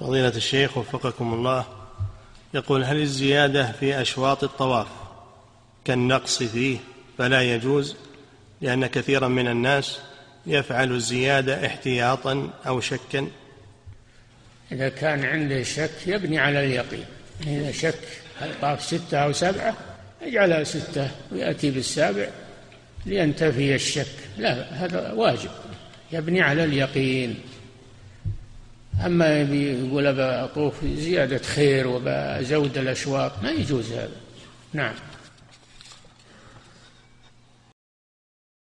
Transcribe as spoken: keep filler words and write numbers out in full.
فضيلة الشيخ وفقكم الله، يقول: هل الزيادة في أشواط الطواف كالنقص فيه فلا يجوز، لأن كثيرا من الناس يفعل الزيادة احتياطا أو شكا؟ إذا كان عنده شك يبني على اليقين. إذا شك هل طاف ستة أو سبعة يجعلها ستة ويأتي بالسابع لينتفي الشك. لا، هذا واجب، يبني على اليقين. أما يقول أبا أطوف زيادة خير وبزود الأشواط، ما يجوز هذا. نعم.